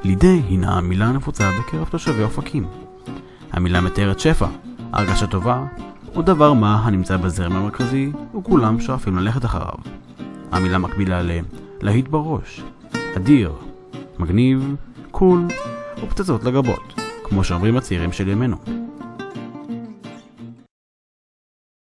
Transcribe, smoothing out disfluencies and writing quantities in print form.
לידי הינה המילה הנפוצה בקרב תושבי אופקים. המילה מתארת שפע, הרגשה טובה, הוא דבר מה הנמצא בזרם המרכזי וכולם שואפים ללכת אחריו. המילה מקבילה להיט בראש, אדיר, מגניב, קול ופצצות לגבות, כמו שאומרים הצעירים של ימינו.